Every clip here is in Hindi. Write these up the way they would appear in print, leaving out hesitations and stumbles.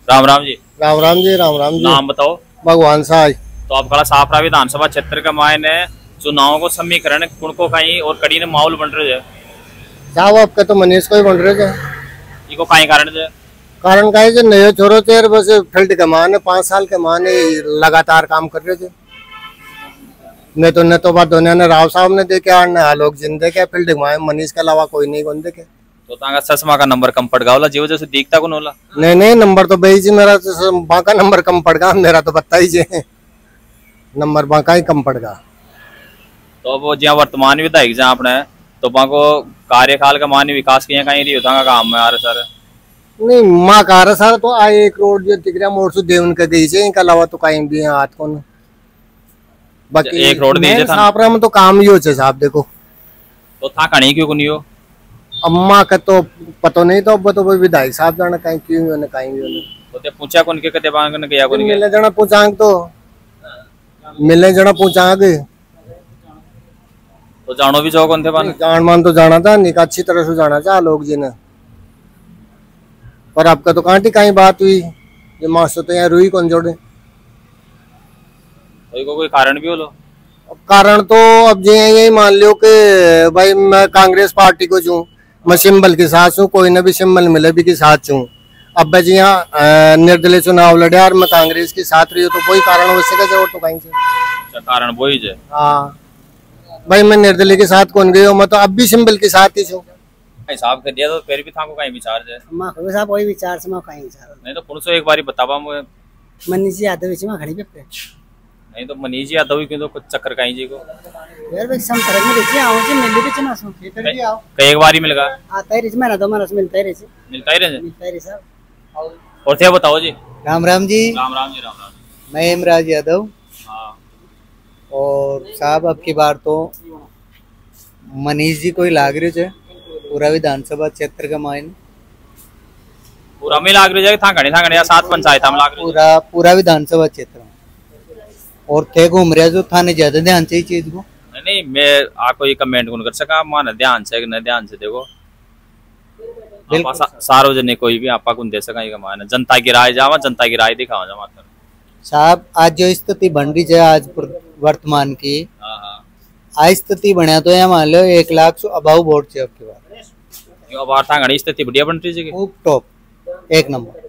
राम राम जी। राम राम जी। राम राम जी। नाम बताओ। भगवान साहब। तो आप खड़ा साफरा विधानसभा क्षेत्र के मायने चुनाव को समीकरण कुण को कहीं और कड़ी ने माहौल बन रहे है साहब आपके तो मनीष को ही बन रहे थे। इको कहीं कारण है कारण का है जो नए छोरो थे बस फील्ड के माने 5 साल के माने लगातार काम कर रहे थे। न तो बात दुनिया ने राव साहब ने देखे और न आलोक जिंदे के फील्ड में मनीष के अलावा कोई नहीं कौन देखे। तो तांगा चश्मा का नंबर कम पड़ गया जी वजह से दिखता कौन होला। नहीं नंबर तो बेही जी मेरा तो बाका नंबर कम पड़ गया मेरा तो बता ही जे नंबर बाका ही कम पड़ गया। तो वो जहाँ वर्तमान विधायक जहाँ अपने तो बाको कार्यकाल का मान्य विकास किया कहीं रही होता काम में आ रहा सर नहीं माँ कह रहा सर तो आए एक रोड जो तिकरिया मोड़ से देवन के गई से इनके अलावा तो कहीं भी है हाथ को बाकी एक रोड दी सापरा में तो काम ही हो साहब देखो तो था कहीं क्यों नहीं हो अम्मा का तो पता नहीं तो अब तो विधायक साहब जाना कहीं क्यों कहीं भी तो ते पूछा कौन के कते बांग ने गया कौन के मिले जना पूछांग तो मिले जना पूछांग तो जानो भी जाओ कौन थे बान जान मान तो जाना था निका अच्छी तरह से जाना था लोग जी ने पर आपका तो कांटी कहीं बात हुई ये मास्टर तो यहाँ रुई कौन जोड़े कोई कारण भी हो लो कारण तो अब जी यही मान लियो कि भाई मैं कांग्रेस पार्टी को चूँ मैं सिंबल के साथ हूँ कोई न भी सिंबल मिले भी के साथ चूँ अब भाई जी यहाँ निर्दलीय चुनाव लड़े और मैं कांग्रेस के साथ रही हूँ तो वही कारण वैसे का जरूरत तो कहीं से कारण वही है। हाँ भाई मैं निर्दलीय के साथ कौन गई हूँ मैं तो अब भी सिंबल के साथ ही हूँ हिसाब कर दिया तो फिर भी था को कहीं विचार है मां को साहब वही विचार से मां कहीं विचार नहीं तो पुलिस एक बारी बतावा मुझे मनीष जी यादव जी मां खड़ी पे नहीं तो मनीष यादव भी क्यों तो कुछ चक्कर कहीं जी को यार भाई संपर्क में देखिए आओ जी मिल भी चना सो इधर भी आओ कई एक बारी मिल गया आता ही रिज में ना दो मानस मिलता ही रहे साहब और थे बताओ जी। राम राम जी। राम राम जी। राम राम। मैं हेमराज यादव। हाँ। और साहब अब की बार तो मनीष जी को ही लाग रहे थे पूरा विधानसभा क्षेत्र का मायने पूरा में लाग रही है था घड़ी या 7 पंचायत हम लाग रहे पूरा विधानसभा क्षेत्र और थे घूम रहे जो थाने ज्यादा ध्यान से ही चीज को नहीं मैं आपको ये कमेंट कौन कर सका मान ध्यान से न ध्यान से देखो सार्वजनिक कोई भी आपा कौन दे सका ये मान जनता की राय जावा जनता की राय दिखाओ जा मात्र साहब आज जो स्थिति बन रही है आज वर्तमान की आज स्थिति बनया तो मान लो 1 लाख से अबाउ वोट से आपके बाद घड़ी स्थिति बढ़िया बन रही है टॉप 1 नंबर।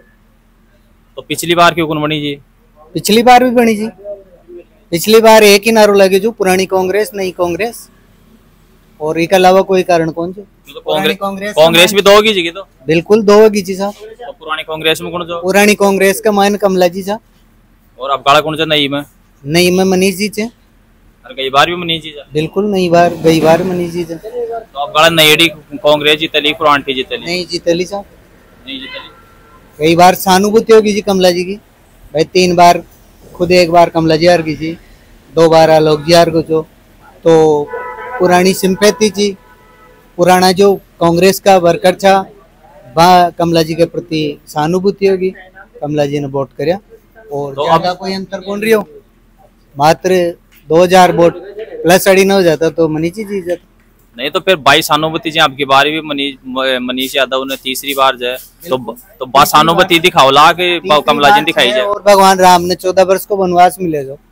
तो पिछली बार क्यों कौन बनी जी पिछली बार भी बनी जी पिछली बार एक ही नारो लगे जो पुरानी कांग्रेस नई कांग्रेस और इसके अलावा कोई कारण कौन जो तो कांग्रेस भी 2 होगी जी तो बिल्कुल 2 होगी जी साहब। तो पुरानी कांग्रेस में कौन जो पुरानी कांग्रेस का मान कमला जी साहब और अब गाड़ा कौन जो नई में मनीष जी चे और गई बार भी मनीष जी बिल्कुल नई बार गई बार मनीष जी चे तो अब गाड़ा नई कांग्रेस जीतली पुरानी जीतली नहीं जीतली साहब नहीं जीतली कई बार सहानुभूति होगी जी कमला जी की भाई 3 बार खुद 1 बार कमला जी हार गई जी 2 बार आलोक जी हार गो तो पुरानी सिंपैथी थी पुराना जो कांग्रेस का वर्कर था वहाँ कमला जी के प्रति सहानुभूति होगी कमला जी ने वोट कराया और तो ज्यादा कोई अंतर कौन रही हो मात्र 2000 वोट प्लस 9 हो जाता तो मनीष जी जीत जाता। नहीं तो फिर 22 सहानुभूति जी आपकी बार भी मनीष यादव ने तीसरी बार जो है तो बस सहानुभूति दिखाओ ला के कमला जी दिखाई जाए और भगवान राम ने 14 वर्ष को वनवास मिले जो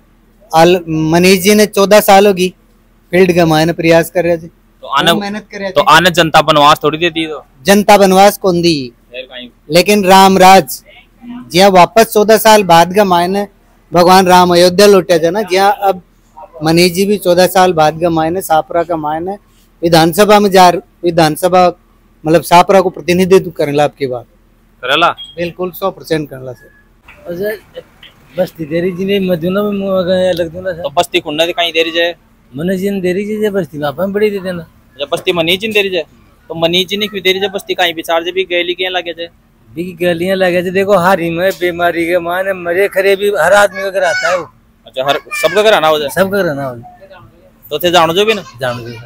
मनीष जी ने 14 साल होगी फील्ड के मायने प्रयास कर रहे थे तो मेहनत कर रहे थे तो आने जनता बनवास थोड़ी देती तो जनता बनवास कौन दी लेकिन राम राज जहाँ वापस 14 साल बाद का मायने भगवान राम अयोध्या लौटे थे ना जहाँ अब मनीष जी भी 14 साल बाद का मायने सापरा का मायने विधानसभा में विधानसभा मतलब सापरा को प्रतिनिधित्व करेला आपकी बात करेला बिल्कुल 100% करेला सर बस्ती देरी जी ने मधुना में अलग दूना तो बस्ती कुंडा कहीं देरी जाए मनीष जी ने देरी जी बस्ती में अपन बड़ी दे देना जब बस्ती मनीष जी ने देरी जाए तो मनीष जी ने क्यों देरी जाए बस्ती कहीं विचार से भी गैली के लगे जाए भी गलियां लगे थे देखो हारी में बीमारी के माने मरे खरे भी हर आदमी का घर आता है वो अच्छा हर सबका घर आना हो जाए सबका घर आना हो जाए तो थे जानो जो भी ना जानो जो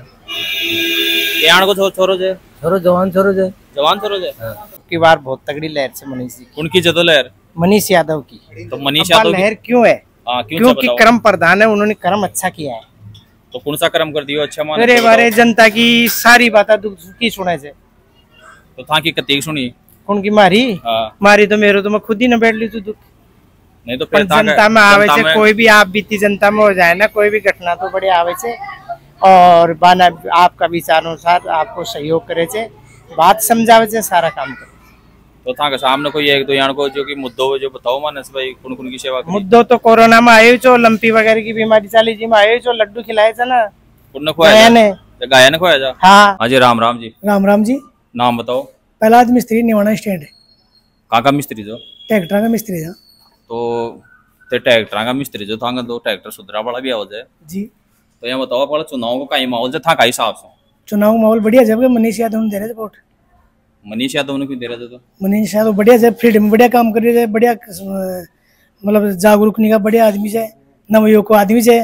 यान को छोरो जाए छोरो जवान छोरो जाए की बार बहुत तगड़ी लहर से मनीष जी उनकी जदो लहर मनीष यादव की तो मनीष यादव लहर क्यों है क्योंकि कर्म प्रधान है उन्होंने कर्म अच्छा किया है तो कौन सा कर्म कर दियो अच्छा मेरे बारे जनता की सारी बातें दुख की सुने से तो था की कतीक सुनी उनकी मारी मारी तो मेरे तो मैं खुद ही न बैठ ली तू दुख। नहीं तो जनता में आवे से कोई भी आप बीती जनता में हो जाए ना कोई भी घटना तो बड़े आवे से और बाना आपका विचार अनुसार आपको सहयोग करे से बात समझावे से सारा काम करे। तो था सामने कोई एक दो यान को जो कि मुद्दों जो बताओ मानस भाई कौन कौन की सेवा करी? मुद्दों तो कोरोना में आये जो लंपी वगैरह की बीमारी चाली जी में आये जो लड्डू खिलाए थे ना गाया ने खोया जा। हाँ जी राम राम जी। राम राम जी। नाम बताओ? पहला मिस्त्री निवाना स्टैंड है। कहाँ का मिस्त्री जो? ट्रैक्टर का मिस्त्री था। तो ट्रैक्टर का मिस्त्री जो था तो ट्रैक्टर सुधरा वाला भी आओ जाए जी। तो यहाँ बताओ पहले चुनाव को कहीं माहौल था का हिसाब से? चुनाव माहौल बढ़िया जब मनीष यादव ने दे रहे थे वोट। मनीष यादव ने क्यों दे रहे थे? तो मनीष यादव बढ़िया जब फील्ड में बढ़िया काम कर रहे थे, बढ़िया मतलब जागरूक नहीं का बढ़िया आदमी से, नवयुवक को आदमी से।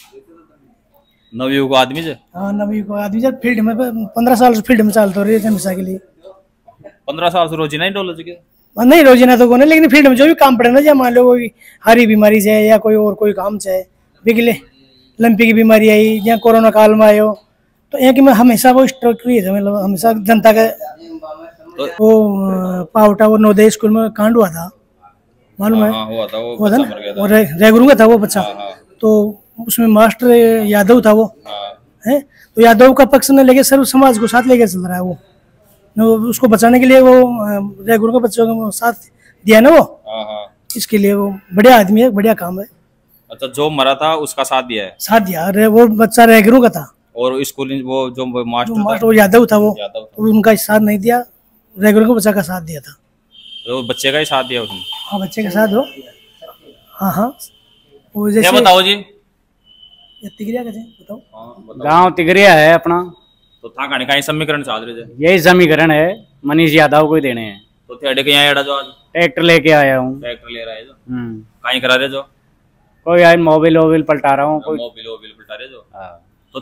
नवयुवक आदमी से? हाँ नवयुवक आदमी से फील्ड में 15 साल से फील्ड में चलते रहे थे हमेशा के लिए। 15 साल से रोजी नहीं डोलो चुके? नहीं रोजीना तो कौन है, लेकिन फील्ड में जो भी काम पड़े ना, जब मान लो कोई हरी बीमारी से या कोई और कोई काम से बिगले लंपी की बीमारी आई या कोरोना काल में आयो तो यहाँ की मैं हमेशा वो स्ट्रक हुई है, मतलब हमेशा जनता का वो पावटा वो नवोदय स्कूल में कांड हुआ था मालूम है? हुआ था ना, और रेगुरू का था वो बच्चा। तो उसमें मास्टर यादव था वो है, तो यादव का पक्ष ने लेके सर्व समाज को साथ लेके चल रहा है वो, उसको बचाने के लिए वो रेगुरू के बच्चों को साथ दिया ना वो, इसके लिए वो बढ़िया आदमी है, बढ़िया काम है। अच्छा जो मरा था उसका साथ दिया है? साथ दिया, वो बच्चा रेगुरू का था और स्कूल वो जो मास्टर वो यादव था वो उनका साथ नहीं दिया, रेगुलर को बच्चा का साथ दिया था। तो बच्चे का ही साथ दिया उसने? हाँ बच्चे का साथ हो। हाँ हाँ वो जैसे क्या बताओ जी? तिगरिया का बताओ। गांव तिगरिया है अपना। तो था कहानी का समीकरण चाह रहे थे? यही समीकरण है, मनीष यादव को ही देने हैं। तो थेड़े के यहाँ जो आज ट्रैक्टर लेके आया हूँ। ट्रैक्टर ले रहा है जो कहीं करा रहे जो? कोई आई मोबिल पलटा रहा हूँ, कोई मोबिल पलटा रहे जो। तो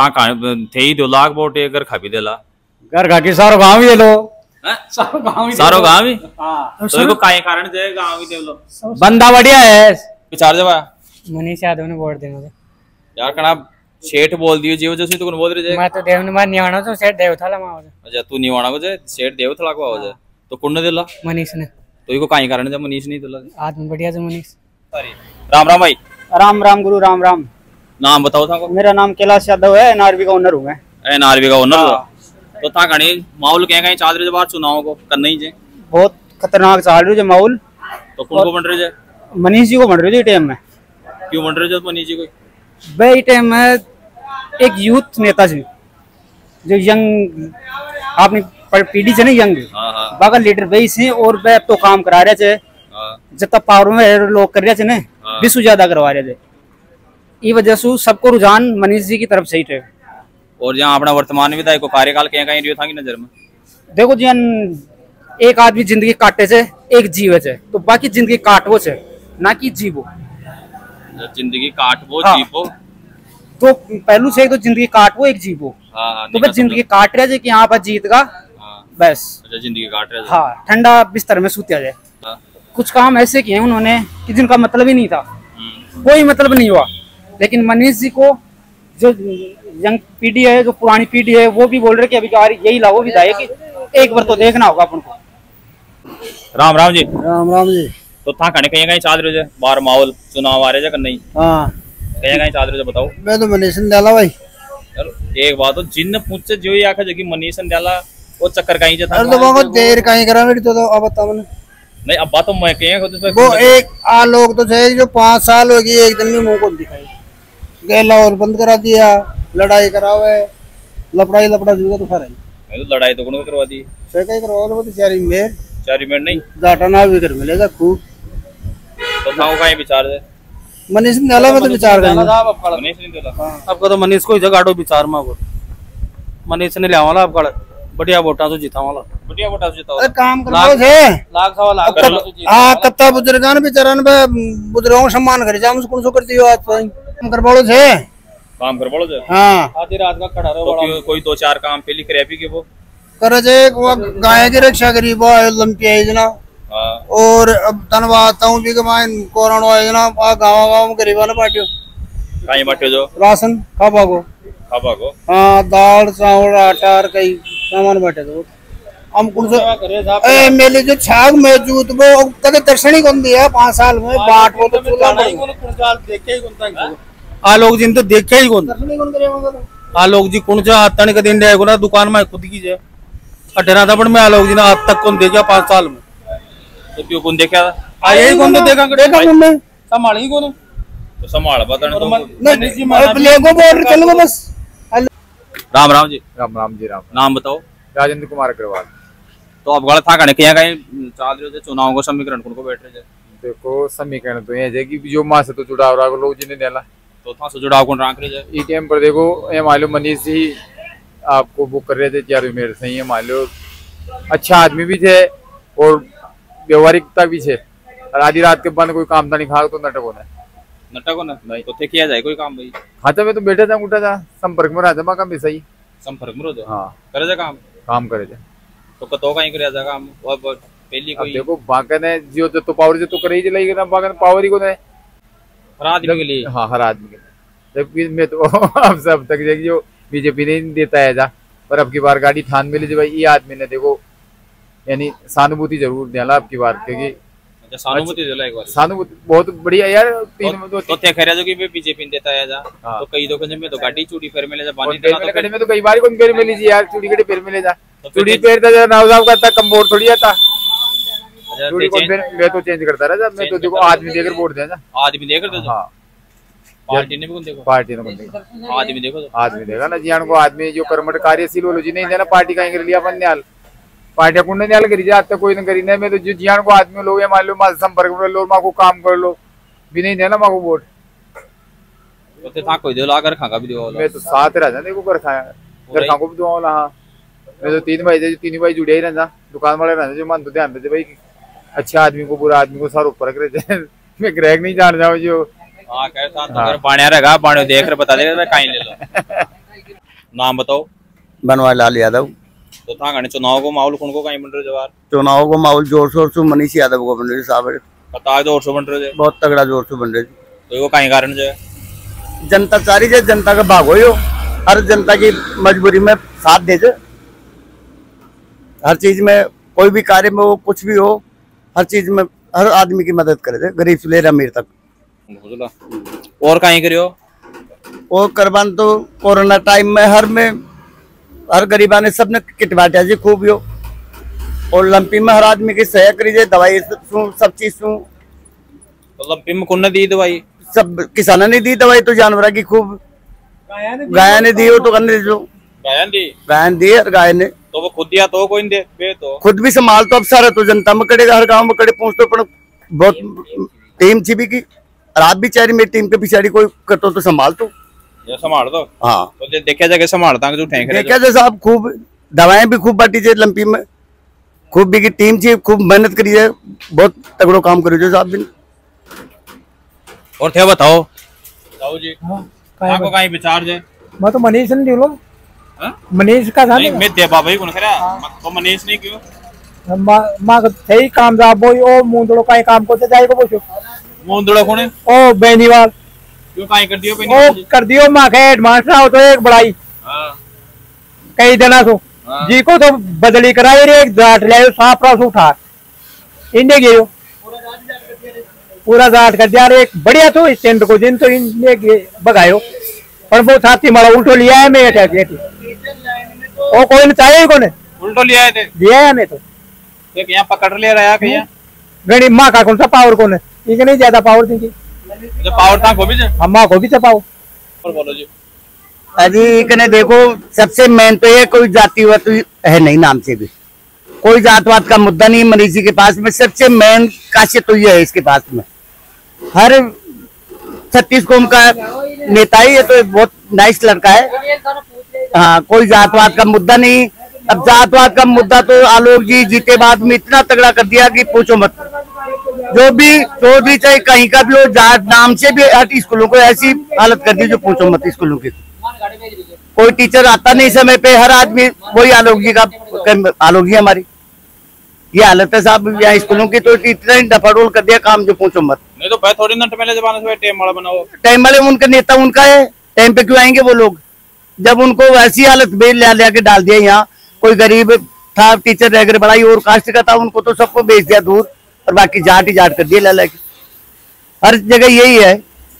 थे ही 2 लाख वोट घर खा भी देला, घर खा के सारो गाँव ही लो, सारो गाँव ही। तो काय कारण जे गाँव ही दे लो, बंदा बढ़िया है। विचार जब मनीष यादव ने वोट देना यार कना सेठ बोल दियो जीव जैसे तो कौन बोल रहे? मैं तो देव ने मार निवाणा तो सेठ देवथाला में आवे। अच्छा तू निवाणा को जे सेठ देवथाला को आवे तो कौन ने देला? मनीष ने। तो इको काई कारण जब मनीष नहीं देला? आदमी बढ़िया जो मनीष। राम राम भाई। राम राम गुरु राम राम। नाम बताओ था को? मेरा नाम कैलाश यादव है, एनआरबी का ओनर हूँ मैं। एनआरबी का ओनर हो? तो था कहानी माहौल क्या कहीं चाल रहे बार चुनाव को करना ही जे? बहुत खतरनाक चाल रही है माहौल। तो कौन को बन रहे? मनीष जी को बन रही है टाइम में। क्यों बन रहे मनीष जी को? भाई टाइम में एक यूथ नेता जी जो यंग आपने पीढ़ी से ना यंग बागा लीडर वही से, और वह तो काम करा रहे थे जितना पावर में लोग कर रहे थे ना विश्व ज्यादा करवा रहे थे, ये वजह से सबको रुझान मनीष जी की तरफ से ही थे। और यहाँ अपना वर्तमान विधायक को कार्यकाल कहीं कहीं रियो था की नजर में? देखो जी एक आदमी जिंदगी काटे से एक जीवे से, तो बाकी जिंदगी काटवो से ना कि जीवो। जिंदगी काटवो जीवो तो पहलू से तो जिंदगी काटवो एक जीवो। तो बस जिंदगी काट रहे थे कि यहाँ पर जीत का बस जिंदगी काट रहे थे। हाँ ठंडा बिस्तर में सूत्या जाए। कुछ काम ऐसे किए उन्होंने कि जिनका मतलब ही नहीं था, कोई मतलब नहीं हुआ। लेकिन मनीष जी को जो यंग पीढ़ी है, जो पुरानी पीढ़ी है, वो भी बोल रहे कि अभी यही लाओ विधायक, एक बार तो देखना होगा अपन को। राम राम जी। राम राम जी। तो था कहीं कहीं चाल रहे थे बाहर माहौल चुनाव आ रहे थे नहीं? हाँ कहीं कहीं चाल रहे थे बताओ? मैं तो मनीष डाला भाई। एक बात हो जिन पूछे जो ही आखा जगह मनीष डाला वो चक्कर कहीं जाता है। तो देर कहीं करा मेरी तो अब बता मैंने नहीं अब बात तो मैं कहीं वो एक आ लोग तो थे जो 5 साल हो गए एक दिन में मुंह को दिखाई गैला और बंद करा दिया, लड़ाई करावे लपड़ा जुगा तो खरा है। तो लड़ाई तो कौन करवा दी? कहीं करवा लो तो चारी में नहीं डाटा ना भी कर मिलेगा खूब। तो था कहीं विचार है मनीष ने डाला, मैं तो विचार कर मनीष नहीं देला आपका तो मनीष को जगह विचार में मनीष ने लिया वाला आपका बढ़िया वोटा से जीता वाला, बढ़िया वोटा से जीता वाला काम करवाओ थे लाख सवा लाख हां कत्ता बुजुर्गान बेचारान बे बुजुर्गों सम्मान करे जाम कौन सो करती हो आज काम करवाओ थे काम करवाओ थे। हां आधी रात का खड़ा रहो तो कोई 2-4 काम पे लिख रहे के वो करे जे गाय की रक्षा करी वो ओलंपिया योजना। और अब धन्यवाद आता हूँ भी कोरोना योजना गाँव में गरीबा ने बांटियो कहीं बांटियो जो राशन खाबा को हाँ दाल चावल आटा और कई सामान बांटे तो हम कौन से मेले जो छाग मौजूद वो कदे दर्शन ही कौन दिया 5 साल में बाट वो तो आलोक जी ने तो देखे ही कौन आलोक जी कौन सा हाथ नहीं कदे इंडिया को ना दुकान में खुद की जाए अठेरा था में आलोक जी ने आज तक कौन देखा 5 साल में तो क्यों कौन देखा यही कौन तो देखा संभाल ही कौन तो संभाल बताने चलो बस। राम राम जी राम नाम बताओ। राजेंद्र कुमार अग्रवाल। तो अब गलत था कहीं कहीं चाल रहे थे चुनाव को समीकरण को बैठ रहे थे। देखो समीकरण तो ये है कि जो माँ से तो जुड़ाव रहा लोग जिन्हें देला तो था से जुड़ाव कौन रख रहे थे। ई टाइम पर देखो ये मान लो मनीष ही आपको बुक कर रहे थे 4 मेरे से ही मान लो अच्छा आदमी भी थे और व्यवहारिकता भी थे और आधी रात के बाद कोई काम था नहीं खा तो नाटक होना नहीं तो थे किया जाए कोई काम भाई खाता में तो बैठा था उठा था संपर्क में रहा था काम सही संपर्क में रहो हाँ करे जा काम करे थे तो कतो कहीं करे जा काम और पहली कोई देखो बाका ने जो तो पावर जो तो करे ही चलाई ना बाका ने पावर ही को ने हर आदमी के लिए हाँ हर आदमी के लिए जबकि मैं तो अब सब तक जो बीजेपी ने देता है जा पर अब की बार गाड़ी ठान मिली जो भाई ये आदमी ने देखो यानी सहानुभूति जरूर देला अब की बार क्योंकि सहानुभूति दिला एक बार सहानुभूति बहुत बढ़िया यार तीन तो ते खैर जो कि बीजेपी देता है जा तो कई दो में तो गाड़ी चूड़ी फेर में ले जा बानी देना तो में तो कई बार कौन फेर में लीजिए यार चूड़ी गड़ी फेर में ले जा चूड़ी फेरता जा नावजाव करता कमबोर्ड थोड़ी आता चूड़ी को मैं तो चेंज करता रहा मैं तो देखो आदमी देकर वोट देना आदमी देकर दे हां पार्टी ने भी कौन देखो पार्टी ने कौन देखो आदमी देखो आदमी देगा ना जियान को आदमी जो कर्मठ कार्यशील हो जी नहीं देना पार्टी का कर लिया अपन ने हाल पार्टी कुंड ने हाल करी जाता कोई न करी नहीं मैं तो जो जियान को आदमी लोग मान लो मां संपर्क में लो मां को काम कर लो भी नहीं देना मां को वोट तो था कोई दे लाकर खा का भी दो मैं तो साथ रहा देखो कर खाया घर खा को भी दो हां मैं तो 3 भाई जुड़े ही रहना दुकान वाले रहना जो मान तो ध्यान दे भाई अच्छा आदमी को बुरा आदमी को सारा ऊपर करे मैं ग्राहक नहीं जान जाओ जो हां कैसा तो अगर पानी रहेगा पानी देख कर बता देगा कहीं ले लो नाम बताओ। बनवारी लाल यादव। तो था गणे चुनाव को माहौल कौन को कहीं बन रहे जवार चुनाव को माहौल जोर शोर से मनीष यादव को बन रहे साहब पता जोर से बन रहे बहुत तगड़ा जोर से बन रहे तो वो कहीं कारण जो जनता चाह रही है जनता का भाग हो हर जनता की मजबूरी में साथ दे हर चीज में कोई भी कार्य में हो कुछ भी हो हर चीज में हर आदमी की मदद करे थे गरीब से लेकर अमीर तक। और कहीं करियो और करवान तो कोरोना टाइम में हर गरीबा ने सबने किट बांटा जी खूब यो और लंपी में हर आदमी की सहयोग करी दवाई सब चीज तो लंपी में कौन दी दवाई सब किसानों ने दी दवाई तो जानवर की खूब गाय ने दी हो तो करने जो गायन दी और गाय ने तो वो खुद दिया तो कोई दे तो खुद भी संभाल तो अब सारा तो जनता में करेगा हर गांव में कड़े पहुंचते पर बहुत टीम छी भी की रात भी चारी मेरी टीम के पिछाड़ी कोई करतो तो संभाल तो संभाल दो हाँ तो देखा जाके संभालता जो देखा जाए साहब खूब दवाएं भी खूब बांटी जाए लंपी में खूब भी की टीम थी खूब मेहनत करी है बहुत तगड़ो काम करो साहब भी और थे बताओ जी आपको कहीं विचार जाए मैं तो मनीष ने दिलो मनीष का था मैं दे बाबा ही कौन खरा तो मनीष नहीं क्यों मां सही काम जा बोई ओ मुंदड़ो का काम करते जाए को पूछो मुंदड़ो कौन है ओ बेनीवाल क्यों काई कर दियो बेनीवाल ओ कर दियो मां के एडवांस ना हो तो एक बड़ाई हां कई जना सो जी को तो बदली कराई रे एक जाट ले साफ रास उठा इन्ने गयो पूरा जाट कर दिया रे एक बढ़िया तो इस टेंट को जिन तो इन्ने भगायो पर वो साथी मारा उल्टो लिया है मैं अटैक ओ कोई ने चाहिए कोने उल्टो लिया है दिया है मैं तो एक यहां पकड़ ले रहा है कि यहां गणी मां का कौन सा पावर कोने इनके नहीं ज्यादा पावर थी जो पावर था को भी अम्मा को भी से पावर और बोलो जी अजी कने देखो सबसे मेन तो ये कोई जातिवाद है नहीं नाम से भी कोई जातवाद का मुद्दा नहीं मनीष जी के पास में सबसे मेन खासियत तो ये है इसके पास में हर 36 कौम का नेता ही है तो बहुत नाइस लड़का है हाँ कोई जातवाद का मुद्दा नहीं अब जातवाद का मुद्दा तो आलोक जी जीते बाद में इतना तगड़ा कर दिया कि पूछो मत जो भी चाहे कहीं का भी हो जात नाम से भी हर स्कूलों को ऐसी हालत कर दी जो पूछो मत स्कूलों की कोई टीचर आता नहीं समय पे हर आदमी वही आलोक जी का आलोक जी हमारी ये हालत है साहब यहाँ स्कूलों की तो इतना ही डफाडोल कर दिया काम जो पूछो मत नहीं तो भाई थोड़ी नट मेले जमाने से टाइम वाला बनाओ टाइम वाले उनका नेता उनका है टाइम पे क्यों आएंगे वो लोग जब उनको ऐसी हालत में ले के डाल दिया यहाँ कोई गरीब था, टीचर रह गए पढ़ाई और कास्ट का था, उनको तो सबको भेज दिया दूर, और बाकी जाट ही जाट कर दिया लाला की। हर जगह यही है।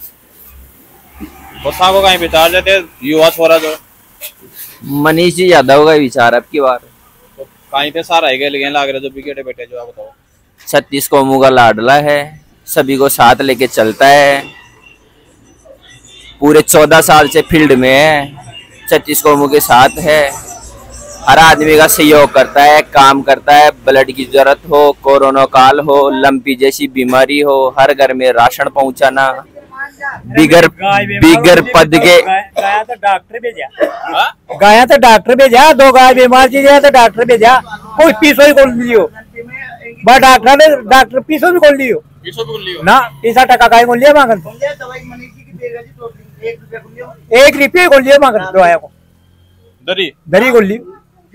को कहीं विचार देते युवा छोरा जो मनीष जी यादव का विचार अब की बार तो कहीं पे सारा है लेकिन लाग रहे जो बिकेटे बेटे जो आप बताओ। 36 कौमों का लाडला है, सभी को साथ लेके चलता है, पूरे 14 साल से फील्ड में है, 36 कौमों के साथ है, हर आदमी का सहयोग करता है, काम करता है, ब्लड की जरूरत हो, कोरोना काल हो, लंपी जैसी बीमारी हो, हर घर में राशन पहुंचाना, बिगर पद के गाया तो डॉक्टर भेजा, 2 गाय बीमार चीज है तो डॉक्टर भेजा, कोई पीसो ही खोल लियो, बट डॉक्टर ने डॉक्टर पीसो भी खोल लियो ना, 30 टका गाय खोल लिया मांगन, 1 रुपये खोल लिया मांगन दवाया को, दरी खोल ली,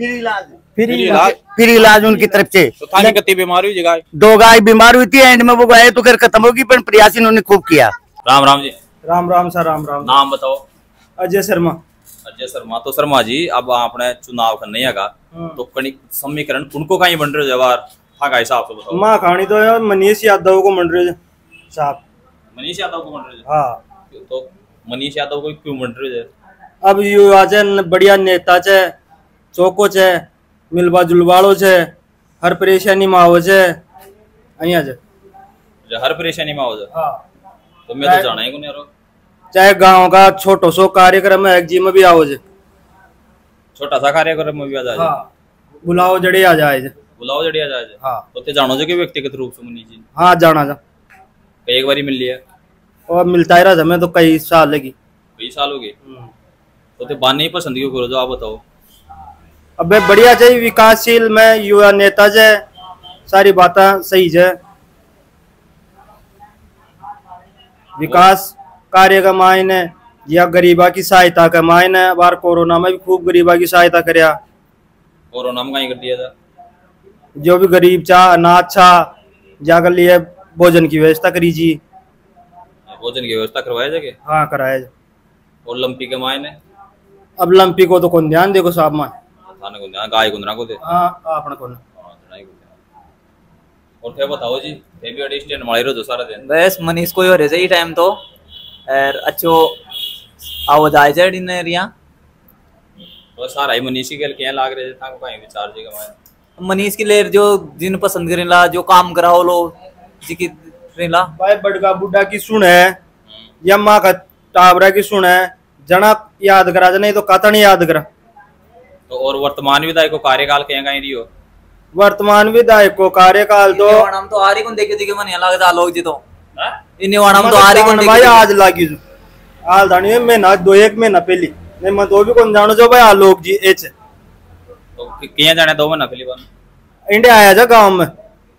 फिर इलाज उनकी तरफ से। तो थाने कितनी बीमार हुई गाय? 2 गाय बीमार हुई थी, एंड में वो गाय तो कर खत्म होगी, पर प्रयास इन्होंने खूब किया। राम राम जी। राम राम सर, राम राम। नाम बताओ। अजय शर्मा। अजय शर्मा। तो शर्मा जी अब आपने चुनाव करने आगा तो कणी समीकरण उनको कहीं बन रहे हो जवार था का हिसाब से बताओ। मां खानी तो यार मनीष यादव को बन रहे साहब। मनीष यादव को बन रहे? हाँ। तो मनीष यादव को क्यों बन रहे? अब युवा बढ़िया नेता छे, चौको छे, मिलवा जुलवाड़ो छे, हर परेशानी में आवो छे, अहिया छे हर परेशानी में आवो छे। हाँ। तो मैं तो जाना ही कोनी यारो। चाहे गांव का छोटो सो कार्यक्रम है जी में भी आओ जे, छोटा सा कार्यक्रम में भी आ जाए। हाँ। बुलाओ जड़े आ जाए जे। बुलाओ जड़े आ जाए। हाँ। तो ते जानो जे के व्यक्तिगत रूप से मनीष जी? हाँ जाना जा। एक बारी मिल लिया और मिलता ही रहा मैं तो कई साल लगी। कई साल हो गए। तो ते बात नहीं पसंद क्यों करो जो आप बताओ। अबे बढ़िया चाहिए, विकासशील में युवा नेता जे, सारी बातें सही है, विकास कार्य का मायने या गरीबा की सहायता का मायने। बार कोरोना में भी खूब गरीबा की सहायता करया। कोरोना में कहीं कर दिया था? जो भी गरीब चाह अनाज चाह जाकर लिए भोजन की व्यवस्था करी जी। भोजन की व्यवस्था करवाया जाके? हाँ कराया। और लंपी के मायने? अब लंपी को तो कौन ध्यान देखो साहब माँ, थाने को ध्यान, गाय गुंदरा को दे। हाँ अपना कौन। और थे बताओ जी, थे भी अड़ी स्टैंड मारे जो सारा दिन। बस मनीष को ही हो रहे सही टाइम तो और अच्छो आवाज आए जे इन एरिया तो सारा ही मनीष के क्या लाग रहे था को कहीं विचार जी का मनीष की लेर जो जिन पसंद करेला, जो काम कराओ लो जी की रेला भाई बड़का बुड्ढा की सुन है या माँ का टाबरा की सुन है, जना याद करा नहीं तो कता नहीं याद करा। तो और वर्तमान विधायक को कार्यकाल कहीं कहीं रही हो? वर्तमान विधायक को कार्यकाल तो हम तो आरी को देखे देखे मन लगता लोग जी तो इन वाणम तो आरी को भाई आज लागी जो हाल दानी में ना 2-1 महीना पहले नहीं मैं तो भी कौन जानो जो भाई आलोक जी एच तो किया जाने 2 महीना पहले बार इंडिया आया जा गांव में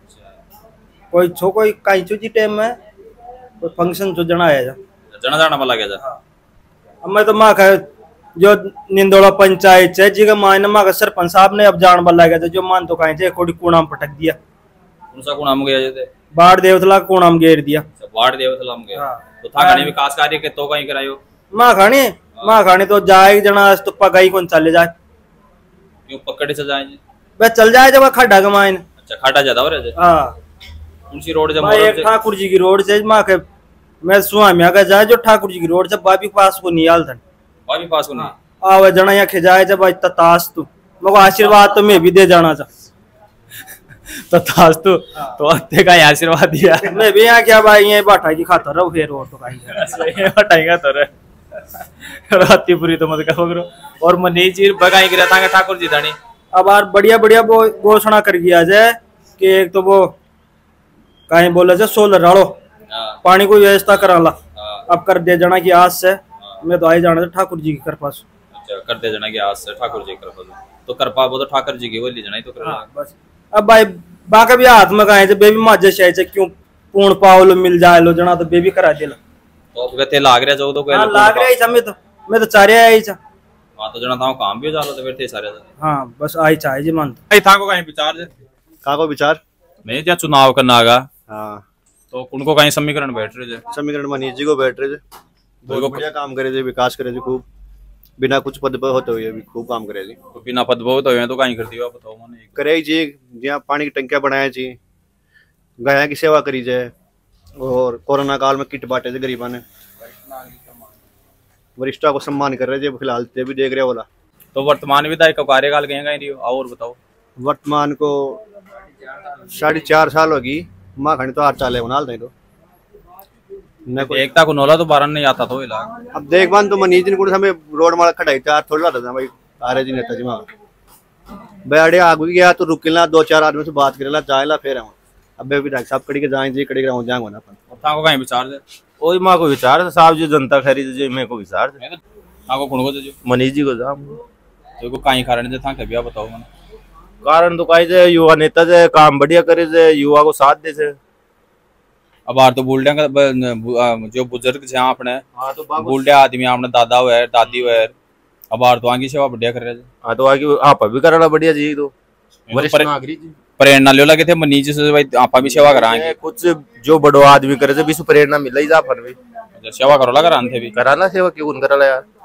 कोई छो कोई काई चो जी टाइम में कोई फंक्शन जो जना आया जा जना वाला गया जा। अब मैं तो मां का जो निंदोड़ा पंचायत है जी का मायने मां का सरपंच साहब ने अब जान वाला गया जो मान तो कहीं थे कोड़ी कूड़ा में पटक दिया। कौन सा कूड़ा में गया जैसे? बाढ़ देवतला कूड़ा में घेर दिया। बाढ़ देवतला में गया। तो था खाने विकास कार्य के तो कहीं करायो? मां खानी तो जाए जना तो पगाई कौन चले जाए क्यों पकड़े से जाए बस चल जाए जब खड्डा का मायने। अच्छा खड्डा ज्यादा हो रहा है। हाँ कौन सी रोड जब एक ठाकुर जी की रोड से मां के मैं स्वामी अगर जाए जो ठाकुर जी की रोड से बाबी पास को नहीं आल था बाबी पास को नहीं आवे जना या खिजाए जब आज ताश तू मको आशीर्वाद तो मैं भी दे जाना था तो ताश तू तो अत्ते का आशीर्वाद दिया मैं भी यहाँ क्या भाई ये बाठा की खाता रहो फिर और तो कहीं बाठा का तो राती पूरी तो मत करो। और मनीष जी बगाई गिरा था ठाकुर जी धानी अब यार बढ़िया बढ़िया वो घोषणा कर गया जाए कि एक तो वो कहीं बोले जाए सोलर राड़ो पानी को व्यवस्था कराला अब कर दे जाना की आज से मैं तो आई जाना ठाकुर जी की कृपा से। अच्छा कर दे जाना की आज से ठाकुर जी की कृपा से तो कृपा वो तो ठाकुर जी की बोली जाना तो कर बस। अब भाई बाका भी हाथ में कहे बेबी माजे शायद क्यों पूर्ण पावलो मिल जाए लो जना तो बेबी करा दे तो गते लाग रहा जो तो कोई लाग रहा ही मैं तो चारे आई था। हां तो जना था काम भी जालो तो फिर थे सारे। हां बस आई चाहे जी मान भाई था को कहीं विचार जे का को विचार नहीं क्या चुनाव करना आगा। हां तो उनको कहीं समीकरण बैठ रहे थे? समीकरण मनीष जी को बैठ रहे थे, बहुत बढ़िया काम करे थे, विकास करे थे खूब। बिना कुछ पद पर होते हुए भी खूब काम करे जी। तो बिना पद पर होते हुए तो कहीं करती हो आप बताओ मैंने करे जी, जहाँ पानी की टंकियां बनाए जी, गाया की सेवा करी जाए, और कोरोना काल में किट बांटे थे गरीबा ने, वरिष्ठा को सम्मान कर रहे थे फिलहाल ते भी देख रहे बोला। तो वर्तमान विधायक का कार्यकाल कहीं और बताओ। वर्तमान को 4.5 साल होगी, माँ खंड तो 8 साल है बना तो एकता को नोला तो बारह नहीं आता तो इलाका। अब देख मान तो मनीष जी ने हमें रोड मार खड़ाई चार थोड़ी लाता था भाई आर्य जी नेता जी वहाँ बैठे आग गया तो रुक ला 2-4 आदमी से बात करेला जाएला फिर अब विधायक साहब कड़ी के जाए जी कड़ी के जाएंगे ना अपन को कहीं विचार दे ओई माँ को विचार साहब जो जनता खरीद जो मेरे को विचार दे को कौन को जो मनीष जी को जा तो कहीं कारण दे था क्या बताओ मैंने कारण तो कहीं से युवा नेता से काम बढ़िया करे से युवा को साथ दे से। अब आर तो बुलडा का जो बुजुर्ग है अपने बुलडा आदमी अपने दादा हुआ है दादी हुआ है अब आर तो आगे सेवा बढ़िया कर रहे थे। हाँ तो आगे आपा भी कराना बढ़िया जी तो प्रेरणा ले लगे थे मनीष जी से भाई आपा भी सेवा कराएंगे कुछ जो बड़ो आदमी करे थे भी प्रेरणा मिला ही जा अपन भी सेवा करो लगा थे भी कराना सेवा क्यों करा यार।